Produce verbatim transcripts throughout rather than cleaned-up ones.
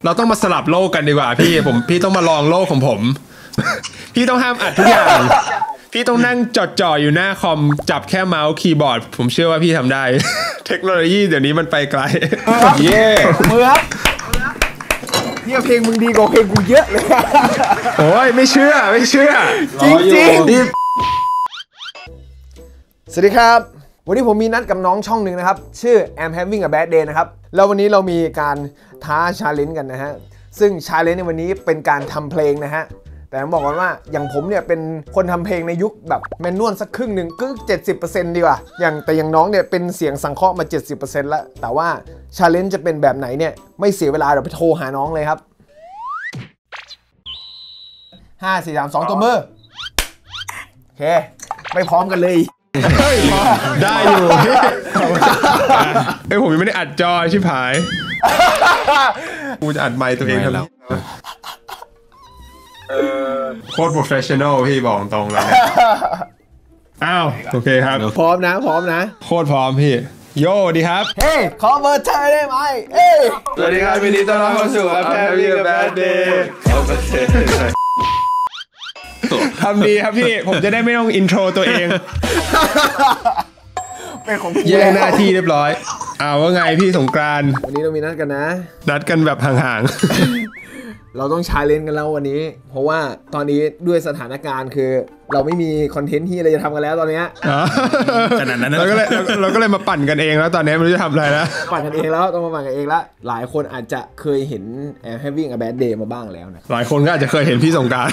เราต้องมาสลับโลกกันดีกว่าพี่ผมพี่ต้องมาลองโลกของผมพี่ต้องห้ามอัดทุกอย่างพี่ต้องนั่งจดจ่ออยู่หน้าคอมจับแค่เมาส์คีย์บอร์ดผมเชื่อว่าพี่ทำได้เทคโนโลยีเดี๋ยวนี้มันไปไกลเย่เมื่อเนี่ยเพลงมึงดีกว่าเพลงกูเยอะเลยโอ้ยไม่เชื่อไม่เชื่อจริงจริงสวัสดีครับวันนี้ผมมีนัดกับน้องช่องหนึ่งนะครับชื่อ I'm Having a Bad Day นะครับแล้ววันนี้เรามีการท้าชาเลนจ์กันนะฮะซึ่งชาเลนจ์ในวันนี้เป็นการทำเพลงนะฮะแต่ผมบอกก่อนว่าอย่างผมเนี่ยเป็นคนทำเพลงในยุคแบบแมนนวลสักครึ่งหนึ่งก็เจ็ดสิบเปอร์เซ็นต์ดีกว่าอย่างแต่อย่างน้องเนี่ยเป็นเสียงสังเคราะห์มา เจ็ดสิบเปอร์เซ็นต์ แล้วแต่ว่าชาเลนจ์จะเป็นแบบไหนเนี่ยไม่เสียเวลาเดี๋ยวไปโทรหาน้องเลยครับห้า สี่ สาม สองตัวมือโอเคไม่พร้อมกันเลยได้อยู่เอ้ยผมยังไม่ได้อัดจอชิบหายกูจะอัดไมค์ตัวเองแล้วโคตรโปรเฟชชั่นอลพี่บอกตรงเลยอ้าวโอเคครับพร้อมนะพร้อมนะโคตรพร้อมพี่โย่ดีครับเฮ้ขอเบอร์เธอได้ไหมเอ้สวัสดีครับวันนี้ต้อนรับเข้าสู่ I'm Having a Bad Day ทำดีครับพี่ผมจะได้ไม่ต้องอินโทรตัวเองเป็นของแย่งหน้าที่เรียบร้อยอ้าวว่าไงพี่สงกรานต์วันนี้เรามีนัดกันนะนัดกันแบบห่างๆเราต้องชาเลนจ์กันแล้ววันนี้เพราะว่าตอนนี้ด้วยสถานการณ์คือเราไม่มีคอนเทนต์ที่อะไรจะทำกันแล้วตอนนี้ขนาดนั้นเราก็เลยเราก็เลยมาปั่นกันเองแล้วตอนนี้ไม่รู้จะทำอะไรแล้วปั่นกันเองแล้วต้องมาปั่นกันเองแล้วหลายคนอาจจะเคยเห็น I'm Having a Bad Day มาบ้างแล้วนะหลายคนก็อาจจะเคยเห็นพี่สงกรานต์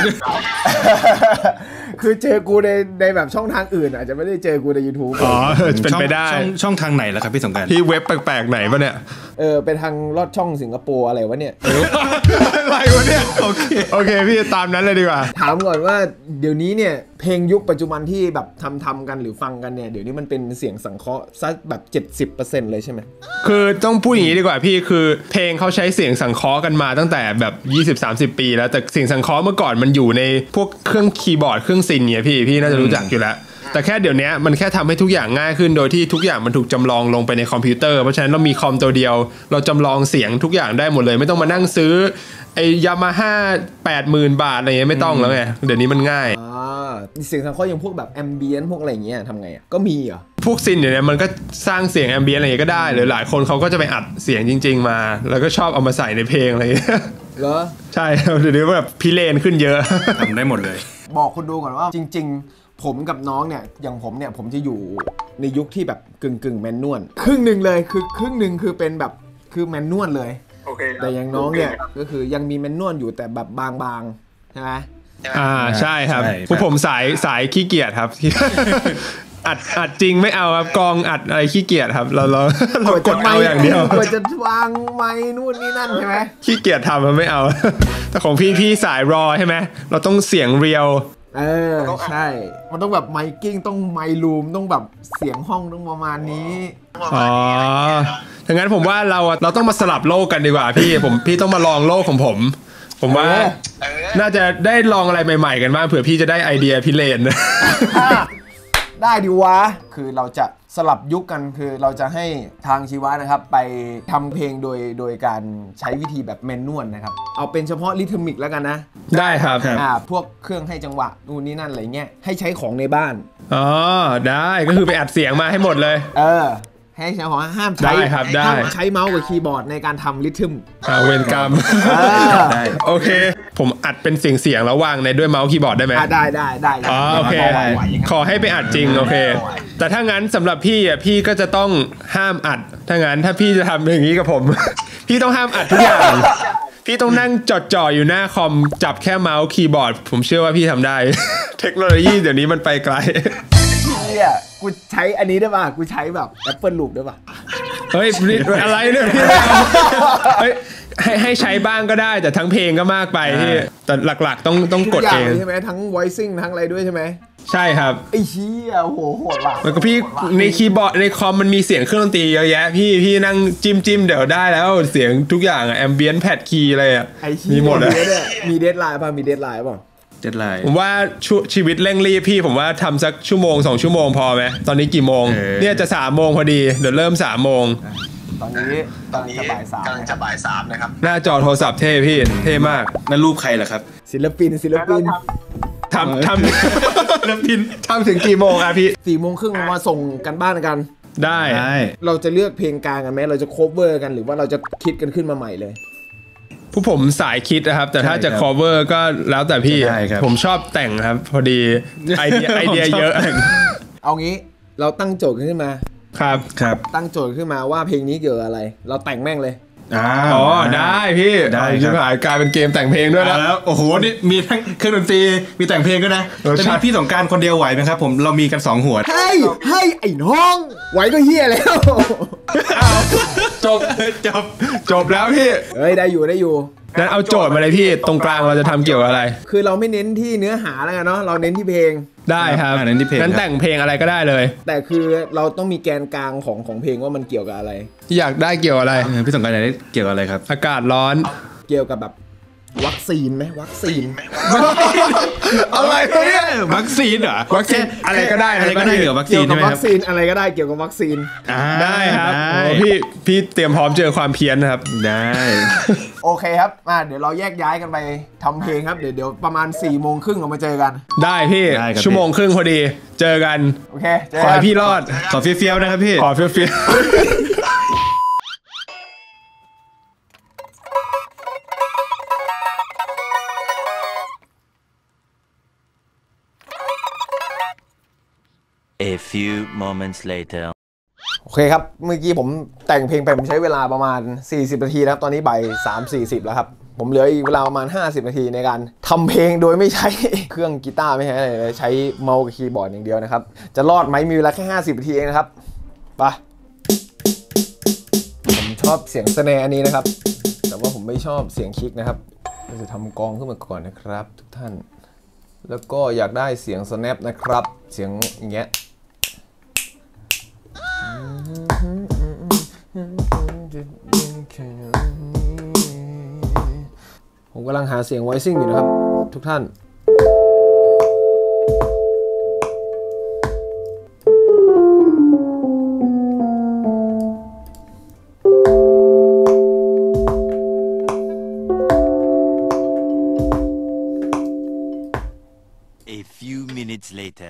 คือเจอกูในในแบบช่องทางอื่นอาจจะไม่ได้เจอกูใน YouTube อ๋อเป็นไปได้ช่องทางไหนล่ะครับพี่สงกรานต์ที่เว็บแปลกๆไหนปะเนี่ยเออเป็นทางลอดช่องสิงคโปร์อะไรวะเนี่ยอะไรวะเนี่ยโอเคโอเคพี่ตามนั้นเลยดีกว่าถามก่อนว่าเดี๋ยวนี้เนี่ยเพลงยุคปัจจุบันที่แบบทำทำกันหรือฟังกันเนี่ยเดี๋ยวนี้มันเป็นเสียงสังเคราะห์ซะแบบ เจ็ดสิบเปอร์เซ็นต์ เลยใช่ไหมคือต้องพูดอย่างนี้ดีกว่าพี่คือเพลงเขาใช้เสียงสังเคราะห์กันมาตั้งแต่แบบ ยี่สิบสามสิบ ปีแล้วแต่เสียงสังเคราะห์เมื่อก่อนมันอยู่ในพวกเครื่องคีย์บอร์ดเครื่องซินเนี่ยพี่พี่น่าจะรู้จักอยู่แล้วแต่แค่เดี๋ยวนี้มันแค่ทำให้ทุกอย่างง่ายขึ้นโดยที่ทุกอย่างมันถูกจำลองลงไปในคอมพิวเตอร์เพราะฉะนั้นเรามีคอมตัวเดียวเราจำลองเสียงทุกอย่างได้หมดเลยไม่ต้องมานั่งซื้อไอ้ยามาฮ่าแปดหมื่นบาทอะไรเงี้ยไม่ต้องแล้วไงเดี๋ยวนี้มันง่ายอ่าเสียงสังเคราะห์อย่างพวกแบบแอมเบียนพวกอะไรเงี้ยทำไงอ่ะก็มีเหรอพวกซินเนี่ยมันก็สร้างเสียงแอมเบียนอะไรก็ได้หรือหลายคนเขาก็จะไปอัดเสียงจริงๆมาแล้วก็ชอบเอามาใส่ในเพลงอะไรเหรอใช่เดี๋ยวนี้แบบพิเรนขึ้นเยอะทำได้หมดเลยบอกคุณดูก่อนว่าจริงๆผมกับน้องเนี่ยอย่างผมเนี่ยผมจะอยู่ในยุคที่แบบกึ่งกึ่งแมนนวลครึ่งหนึ่งเลยคือครึ่งหนึ่งคือเป็นแบบคือแมนนวลเลยแต่อย่างน้องเนี่ยก็คือยังมีแมนนวลอยู่แต่แบบบางๆใช่ไหมอ่าใช่ครับพวกผมสายสายขี้เกียจครับอัดอัดจริงไม่เอาครับกองอัดอะไรขี้เกียจครับเราเราเรากดเอาอย่างเดียวกว่าจะวางไม้นู่นนี่นั่นใช่ไหมขี้เกียจทำมันไม่เอาแต่ของพี่พี่สายรอใช่ไหมเราต้องเสียงเรียวเออใช่มันต้องแบบไมค์กิ้งต้องไมค์รูมต้องแบบเสียงห้องต้องประมาณนี้อ๋อถ้างั้นผมว่าเราเราต้องมาสลับโลกกันดีกว่าพี่ผมพี่ต้องมาลองโลกของผมผมว่าน่าจะได้ลองอะไรใหม่ๆกันบ้างเผื่อพี่จะได้ไอเดียพิเรนได้ดิวะคือเราจะสลับยุคกันคือเราจะให้ทางชีวะนะครับไปทำเพลงโดยโดยการใช้วิธีแบบแมนนวลนะครับเอาเป็นเฉพาะริทึมิกแล้วกันนะได้ครับอ่าพวกเครื่องให้จังหวะนู่นนี่นั่นอะไรเงี้ยให้ใช้ของในบ้านอ๋อได้ก็คือไปอัดเสียงมาให้หมดเลยเออให้ใช้ของห้ามใช้ห้ามใช้เมาส์กับคีย์บอร์ดในการทำริทึมอ่าเวรกรรมโอเคผมอัดเป็นเสียงเสียงแล้ววางในด้วยเมาส์คีย์บอร์ดได้ไหมได้ได้ได้อ๋อโอเคขอให้ไปอัดจริงโอเคแต่ถ้างั้นสำหรับพี่อ่ะพี่ก็จะต้องห้ามอัดถ้างั้นถ้าพี่จะทำอย่างนี้กับผมพี่ต้องห้ามอัดทุกอย่างพี่ต้องนั่งจดจ่ออยู่หน้าคอมจับแค่เมาส์คีย์บอร์ดผมเชื่อว่าพี่ทำได้เทคโนโลยีเดี๋ยวนี้มันไปไกลเนี่ยกูใช้อันนี้ได้ป่ะกูใช้แบบ Apple Loop ได้ป่ะเฮ้ยอะไรเนี่ยพี่เฮ้ยให้ให้ใช้บ้างก็ได้แต่ทั้งเพลงก็มากไปที่แต่หลักๆต้องต้องกดเองใช่ไหมทั้ง voicing ทั้งอะไรด้วยใช่ไหมใช่ครับไอ้เหี้ยโหโหดว่ะแล้วก็พี่ในคีย์บอร์ดในคอมมันมีเสียงเครื่องดนตรีเยอะแยะพี่พี่นั่งจิ้มจิ้มเดี๋ยวได้แล้วเสียงทุกอย่างอะแอมเบียนแพดคีย์อะไรอะมีหมดเลยมีเดดไลน์ป่ะมีเดดไลน์ป่ะเดดไลน์ผมว่าชีวิตเร่งรีบพี่ผมว่าทำสักชั่วโมงสองชั่วโมงพอไหมตอนนี้กี่โมงเนี่ยจะสามโมงพอดีเดี๋ยวเริ่มสามโมงตอนนี้ตอนนี้จะบ่ายสามกำลังจะบ่ายสามนะครับหน้าจอโทรศัพท์เท่พี่เท่มากนั่นรูปใครเหรอครับศิลปินศิลปินทำทำศิลปินทำถึงกี่โมงอ่ะพี่สี่โมงครึ่งมาส่งกันบ้านกันได้เราจะเลือกเพลงกลางกันไหมเราจะโคเวอร์กันหรือว่าเราจะคิดกันขึ้นมาใหม่เลยผู้ผมสายคิดนะครับแต่ถ้าจะ cover ก็แล้วแต่พี่ผมชอบแต่งครับพอดีไอเดียไอเดียเยอะเอางี้เราตั้งโจทย์ขึ้นมาครับครับตั้งโจทย์ขึ้นมาว่าเพลงนี้เกี่ยวกับอะไรเราแต่งแม่งเลยอ๋อได้พี่ได้ครับกลายเป็นเกมแต่งเพลงด้วยแล้วโอ้โหนี่มีทั้งเครื่องดนตรีมีแต่งเพลงด้วยนะจะมีพี่สงกรานต์คนเดียวไหวไหมครับผมเรามีกันสองหัวให้ให้ไอ้น้องไหวก็เฮียแล้วจบจบจบแล้วพี่เฮ้ยได้อยู่ได้อยู่งั้นเอาโจทย์มาเลยพี่ตรงกลางเราจะทำเกี่ยวกับอะไรคือเราไม่เน้นที่เนื้อหาแล้วกันเนาะเราเน้นที่เพลงได้ครับเน้นที่เพลงงั้นแต่งเพลงอะไรก็ได้เลยแต่คือเราต้องมีแกนกลางของของเพลงว่ามันเกี่ยวกับอะไรอยากได้เกี่ยวอะไรพี่สงกรานต์อยากได้เกี่ยวกับอะไรครับอากาศร้อนเกี่ยวกับแบบวัคซีนไหมวัคซีนอะไรเนี่ยวัคซีนเหรอวัคซีนอะไรก็ได้อะไรก็ได้เกี่ยวกับวัคซีนใช่ไหมครับวัคซีนอะไรก็ได้เกี่ยวกับวัคซีนได้ครับพี่พี่เตรียมพร้อมเจอความเพี้ยนนะครับได้โอเคครับมาเดี๋ยวเราแยกย้ายกันไปทำเพลงครับเดี๋ยวเดี๋ยวประมาณสี่โมงครึ่งเรามาเจอกันได้พี่ชั่วโมงครึ่งพอดีเจอกันโอเคขอให้พี่รอดขอเฟี้ยวๆนะครับพี่ขอเฟี้ยว A few moments later โอเคครับเมื่อกี้ผมแต่งเพลงไปผมใช้เวลาประมาณสี่สิบนาทีนะครับตอนนี้บ่ายสามสี่สิบแล้วครับผมเหลืออีกเวลาประมาณห้าสิบนาทีในการทำเพลงโดยไม่ใช้เครื่องกีตาร์ไม่ใช่อะไรเลยใช้เมาส์กับคีย์บอร์ดอย่างเดียวนะครับจะรอดไหมมีเวลาแค่ห้าสิบนาทีเองนะครับไปผมชอบเสียงสแนร์อันนี้นะครับแต่ว่าผมไม่ชอบเสียงคิกนะครับเราจะทำกองขึ้นมาก่อนนะครับทุกท่านแล้วก็อยากได้เสียง snap นะครับเสียงอย่างเงี้ยผมกำลังหาเสียง voicing อยู่นะครับทุกท่าน later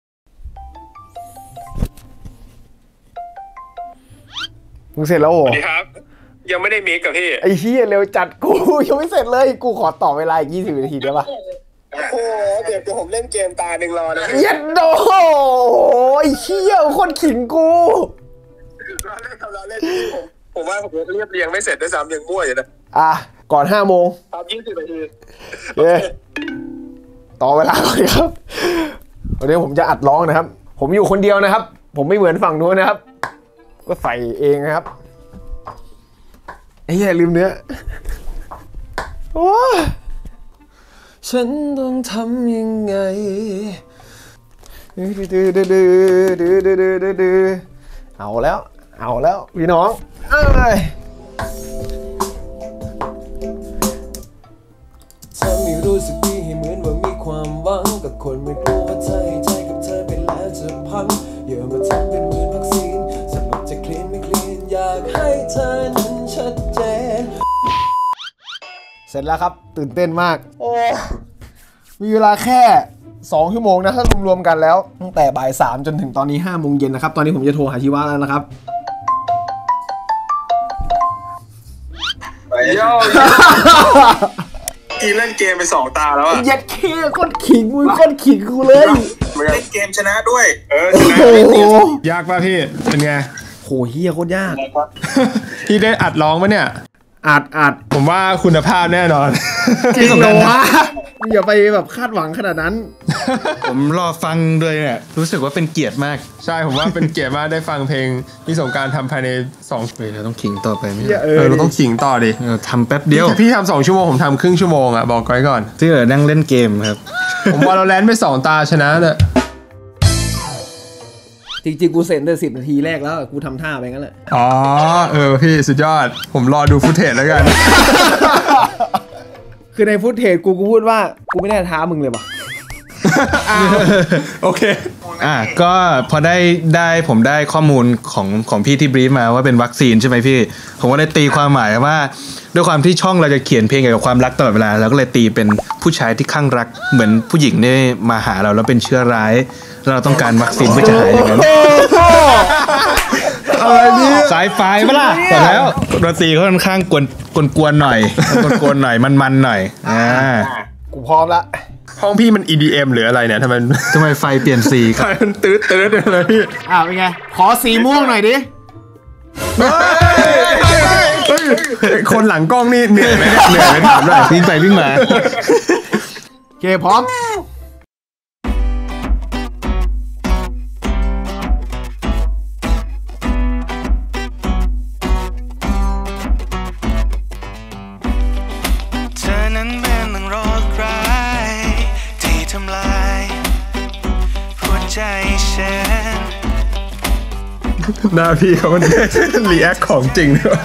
มึงเสร็จแล้วโอ้สวัสดีครับยังไม่ได้มิกกับพี่ไอ้เหี้ยเร็วจัดกูยังไม่เสร็จเลยกูขอต่อเวลาอีกยี่สิบนาทีได้ปะโอ้โหเดี๋ยวผมเล่นเกมตาหนึ่งรอนะยัดโดไอ้เหี้ยคนขิงกูเราเล่นทำเราเล่นผมผมว่าผมเรียบเรียงไม่เสร็จด้วยซ้ำยังมั่วอยู่นะอ่ะก่อนห้าโมงครับยี่สิบนาทีเย้ต่อเวลาเลยครับวันนี้ผมจะอัดร้องนะครับผมอยู่คนเดียวนะครับผมไม่เหมือนฝั่งนู้นนะครับก็ใส่เองนะครับไอ้เหี้ยลืมเนื้อโอ้ฉันต้องทำยังไงดื้อดื้อดื้อดื้อดื้อดื้อดื้อดื้อเอาแล้วเอาแล้วพี่น้องเอ้ยฉันไม่รู้สึกดีให้เหมือนว่ามีความหวังกับคนไม่รู้ว่าใจใจกับเธอไปแล้วจะพังอย่ามาทำเป็นเหมือนวัคซีนสรุปจะคลีนไม่คลีนอยากให้เธอนั้นชัดเจนเสร็จแล้วครับตื่นเต้นมากโอ้มีเวลาแค่สองชั่วโมงนะถ้ารวมๆกันแล้วตั้งแต่บ่ายสามจนถึงตอนนี้ห้าโมงเย็นนะครับตอนนี้ผมจะโทรหาชีวะแล้วนะครับโย่ทีเล่นเกมไปสองตาแล้วอ่ะยัดเคคนขิงมึงคนขิงกูเลยเล่นเกมชนะด้วยเออชนะยากป่ะพี่เป็นไงโหเฮียโคตรยากพี่ได้อัดร้องปะเนี่ยอัดอัดผมว่าคุณภาพแน่นอนจริงเหรอวะอย่าไปแบบคาดหวังขนาดนั้นผมรอฟังด้วยเนี่ยรู้สึกว่าเป็นเกียรติมากใช่ผมว่าเป็นเกียรติมากได้ฟังเพลงพี่สงกรานต์ทำภายในสองปีเราต้องขิงต่อไปไหมเออเราต้องขิงต่อดิทำแป๊บเดียวพี่ทำสองชั่วโมงผมทำครึ่งชั่วโมงอ่ะบอกไว้ก่อนที่เหลือนั่งเล่นเกมครับผมว่าเราแลนไปสองตาชนะเลยจริงๆกูเซ็นได้สิบนาทีแรกแล้วกูทำท่าไปงั้นแหละอ๋อเออพี่สุดยอดผมรอดูฟุตเทจแล้วกันคือในฟุตเทจกูกูพูดว่ากูไม่ได้ท้ามึงเลยป่ะโอเคอ่ะก็พอได้ได้ผมได้ข้อมูลของของพี่ที่บรีฟมาว่าเป็นวัคซีนใช่ไหมพี่ผมก็เลยตีความหมายว่าด้วยความที่ช่องเราจะเขียนเพลงเกี่ยวกับความรักตลอดเวลาเราก็เลยตีเป็นผู้ชายที่คลั่งรักเหมือนผู้หญิงเนี่ยมาหาเราแล้วเป็นเชื้อร้ายเราต้องการวัคซีนเพื่อจะหายอย่างนั้นอะไรนี่สายไฟปะล่ะแต่แล้วดนตรีเขาค่อนข้างกวนกวนๆหน่อยกวนๆหน่อยมันๆหน่อยอ่ากูพร้อมละห้องพี่มัน อี ดี เอ็ม หรืออะไรเนี่ยทำไมทำไมไฟเปลี่ยนสีไฟมันตื้อตื้อเลยพี่อ่าเป็นไงขอสีม่วงหน่อยดิคนหลังกล้องนี่เหนื่อยไหมเหนื่อยไหมถามหน่อยวิ่งไปวิ่งมาโอเคพร้อมหน้าพี่เขามันรีแอคของจริงด้วย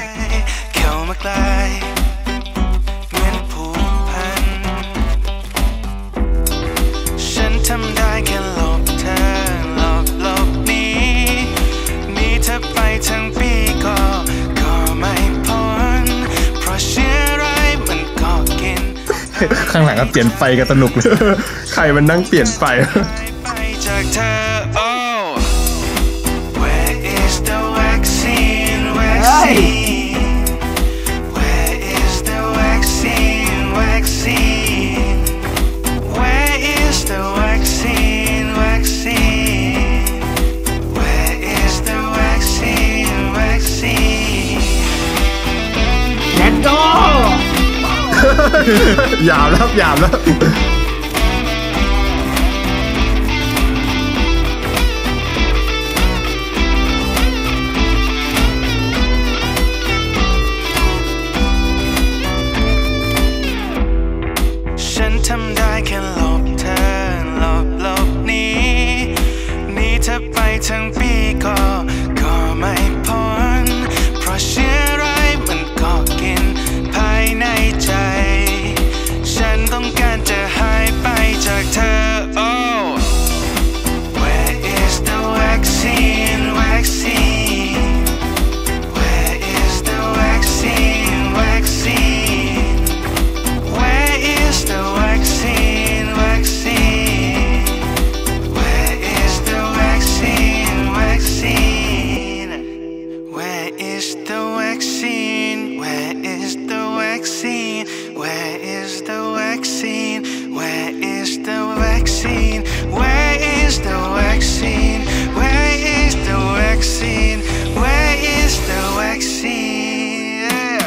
ฉันทำได้แค่หลบเธอหลบหลบหนีหนีเธอไปทั้งปีก็ก็ไม่พ้นเพราะเชื้อร้ายมันก็กินข้างหลังก็เปลี่ยนไฟกันสนุกเลยใครมันนั่งเปลี่ยนไฟไปจากเธอโอ้ Where is the vaccine vaccine Where is the vaccine vaccine Where is the vaccine vaccine Where is the vaccine vaccine Let's go หยาบแล้วหยาบแล้วทำได้แค่หลบเธอหลบหลบหนีหนีเธอไปทั้งปีก็ก็ไม่พ้นเพราะเชื้อร้ายมันก็กินภายในใจฉันต้องการจะหายไปจากเธอโอ้ Where is the vaccine vaccine Where is the vaccine vaccine Where is the vaccine vaccine Where is the vaccine vaccine Where is the vaccine Where is the vaccine Where is the vaccine Where is the vaccine Where is the vaccine Where is the vaccine Where is the vaccine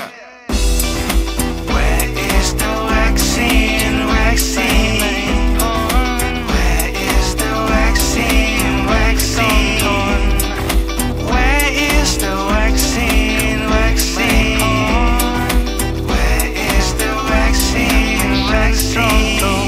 Where is the vaccine vaccine Where is the vaccine vaccine Where is the vaccine vaccine Where is the vaccine vaccine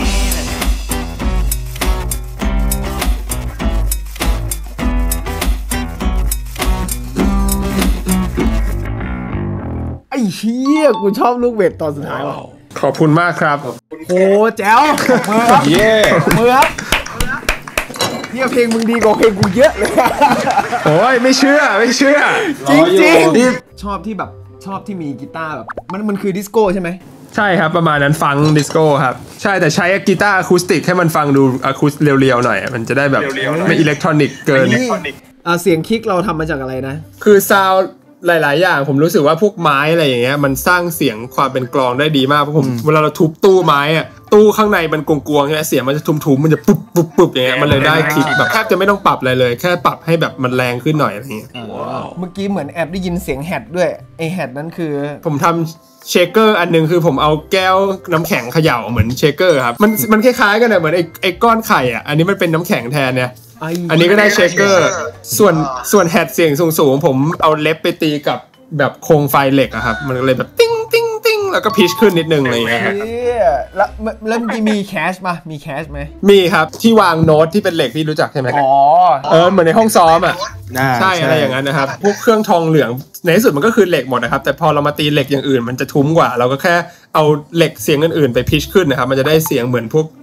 ไอ้เหี้ยกูชอบลูกเวทตอนสุดท้ายว่ะขอบคุณมากครับโอ้แจ๋วมือครับเย้มือครับเนี่ยเพลงมึงดีกว่าเพลงกูเยอะเลยโอ้ยไม่เชื่อไม่เชื่อจริงจริงชอบที่แบบชอบที่มีกีตาร์แบบมันมันคือดิสโก้ใช่ไหมใช่ครับประมาณนั้นฟังดิสโก้ครับใช่แต่ใช้กีตาร์อะคูสติกให้มันฟังดูอะคูสเรียวๆหน่อยมันจะได้แบบไม่อิเล็กทรอนิกส์เกินเสียงคิกเราทำมาจากอะไรนะคือซาวด์หลายๆอย่างผมรู้สึกว่าพวกไม้อะไรอย่างเงี้ยมันสร้างเสียงความเป็นกลองได้ดีมากเพราะผมเวลาเราทุบตู้ไม้อะตู้ข้างในมันกวงๆใช่ไหมเสียงมันจะทุ้มๆมันจะปุ๊บปุ๊บปุ๊บอย่างเงี้ยมันเลยได้คิกแบบแทบจะไม่ต้องปรับอะไรเลยแค่ปรับให้แบบมันแรงขึ้นหน่อยอะไรอย่างเงี้ยเมื่อกี้เหมือนแอบได้ยินเสียงแฮดด้วยไอแฮดนั้นคือผมทำเชคเกอร์อันนึงคือผมเอาแก้วน้ำแข็งเขย่าเหมือนเชคเกอร์ครับมันมันคล้ายๆกันนะเหมือนไอไอก้อนไข่อ่ะอันนี้มันเป็นน้ำแข็งแทนเนี่ยอันนี้ก็ได้เชคเกอร์ส่วนส่วนแฮดเสียงสูงๆผมเอาเล็บไปตีกับแบบโครงไฟเหล็กอะครับมันเลยแบบติ้งติ้งติ้งแล้วก็พิชขึ้นนิดนึงอะไรอย่างเงี้ยแล้วแล้วมีแคชป่ะมีแคชไหมมีครับที่วางโน้ตที่เป็นเหล็กพี่รู้จักใช่ไหมอ๋อเออเหมือนในห้องซ้อมอ่ะใช่อะไรอย่างนั้นนะครับพวกเครื่องทองเหลืองในที่สุดมันก็คือเหล็กหมดนะครับแต่พอเรามาตีเหล็กอย่างอื่นมันจะทุ้มกว่าเราก็แค่เอาเหล็กเสียงอื่นๆไปพิชขึ้นนะครับมันจะได้เสียงเหมือนพวก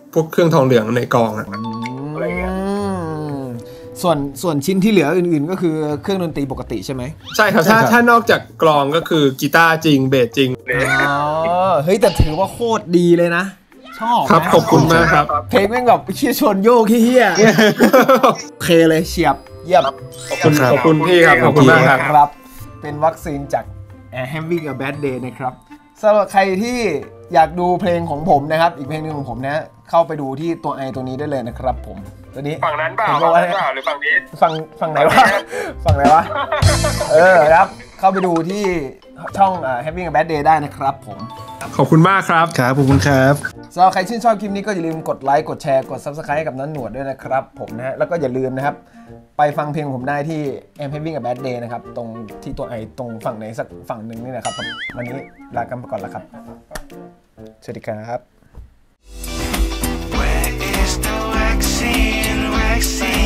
พวกเครื่องทองเหลืองในกองอะอะไรเงี้ยส่วนส่วนชิ้นที่เหลืออื่นๆก็คือเครื่องดนตรีปกติใช่ไหมใช่ครับถ้าถ้านอกจากกลองก็คือกีตาร์จริงเบสจริงอ๋อเฮ้ยแต่ถือว่าโคตรดีเลยนะชอบครับขอบคุณมากครับเพลงแม่งแบบเชี่ยชนโยกเฮี้ยโอเคเลยเฉียบเยี่ยมขอบคุณขอบคุณพี่ครับขอบคุณมากครับเป็นวัคซีนจาก Having a Bad Day นะครับสำหรับใครที่อยากดูเพลงของผมนะครับอีกเพลงหนึ่งของผมนะเข้าไปดูที่ตัวไอตัวนี้ได้เลยนะครับผมตัวนี้ฝั่งนั้นเปล่าฝั่งนั้นเปล่าหรือฝั่งนี้ฝั่งฝั่งไหนวะฝั่งไหนวะเออครับเข้าไปดูที่ช่อง Having a Bad Day ได้นะครับผมขอบคุณมากครับครับขอบคุณครับสำหรับใครชื่นชอบคลิปนี้ก็อย่าลืมกดไลค์กดแชร์กด Subscribe ให้กับน้าหนวดด้วยนะครับผมนะฮะแล้วก็อย่าลืมนะครับไปฟังเพลงผมได้ที่ I'm Having a Bad Day นะครับตรงที่ตัวไอตรงฝั่งไหนสักฝั่งหนึ่งนี่นะครับวันนี้ลากันไปก่อนแล้วครับสวัสดีครับ Where is the vaccine vaccine